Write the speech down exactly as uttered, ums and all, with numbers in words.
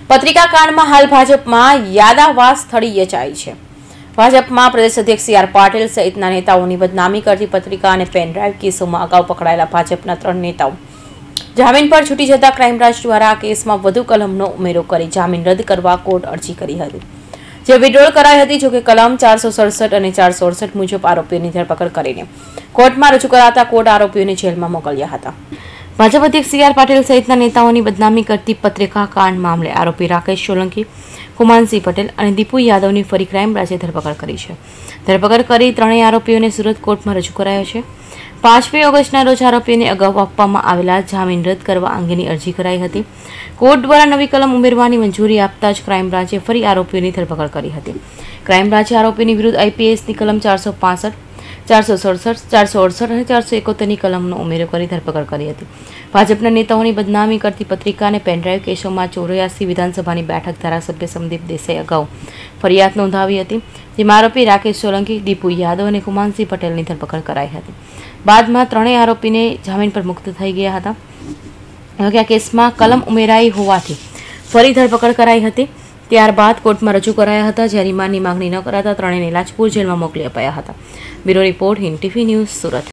પત્રિકા કાંડમાં હાલ ભાજપમાં યાદાવાસ સ્થળી યોજાઈ છે। ભાજપમાં પ્રદેશ અધ્યક્ષ સી આર પાટીલ સહિતના નેતાઓની બદનામી કરતી પત્રિકા અને પેનડ્રાઈવ કેસોમાં અગાઉ પકડાયેલા ભાજપના ત્રણ નેતાઓ જામીન પર છૂટી જતા ક્રાઇમ બ્રાન્ચ દ્વારા આ કેસમાં વધુ કલમનો ઉમેરો કરી જામીન રદ કરવા કોર્ટ અરજી કરી હતી, જે વિડ્રોલ કરાઈ હતી। જોકે કલમ ચારસો સડસઠ અને ચારસો અડસઠ મુજબ આરોપીઓની ધરપકડ કરીને કોર્ટમાં રજૂ કરાતા કોર્ટ આરોપીઓને જેલમાં મોકલ્યા હતા। ભાજપ અધ્યક્ષ સી આર પાટીલ સહિતના નેતાઓની બદનામી કરતી પત્રિકા કાંડ મામલે આરોપી રાકેશ સોલંકી, કુમાનસિંહ પટેલ અને દીપુ યાદવની ફરી ક્રાઇમ બ્રાન્ચે ધરપકડ કરી છે। ધરપકડ કરી ત્રણેય આરોપીઓને સુરત કોર્ટમાં રજૂ કરાયો છે। પાંચમી ઓગસ્ટના રોજ આરોપીઓને અગાઉ આપવામાં આવેલા જામીન રદ કરવા અંગેની અરજી કરાઈ હતી। કોર્ટ દ્વારા નવી કલમ ઉમેરવાની મંજૂરી આપતા જ ક્રાઇમ બ્રાન્ચે ફરી આરોપીઓની ધરપકડ કરી હતી। ક્રાઇમ બ્રાન્ચે આરોપીની વિરુદ્ધ આઈપીએસની કલમ ચારસો પાસઠ, ચારસો સડસઠ, ચારસો અડસઠ અને ચારસો એકોતેરની કલમનો ઉમેરો કરી ધરપકડ કરી હતી। ભાજપના નેતાઓની બદનામી કરતી પત્રિકા અને પેનડ્રાઈવ કેસોમાં ચોર્યાસી વિધાનસભાની બેઠક ધારાસભ્ય સંદીપ દેસાઈ અગાઉ ફરિયાદ નોંધાવી હતી, જેમાં આરોપી રાકેશ સોલંકી, દીપુ યાદવ અને કુમાનસિંહ પટેલની ધરપકડ કરાઈ હતી। બાદમાં ત્રણેય આરોપીને જામીન પર મુક્ત થઈ ગયા હતા। આ કેસમાં કલમ ઉમેરાઈ હોવાથી ફરી ધરપકડ કરાઈ હતી। ત્યારબાદ કોર્ટમાં રજૂ કરાયા હતા, જ્યાં રિમાન્ડની માંગણી ન કરાતા ત્રણેયને લાજપોર જેલમાં મોકલી અપાયા હતા। Bureau report, Hind TV news, Surat.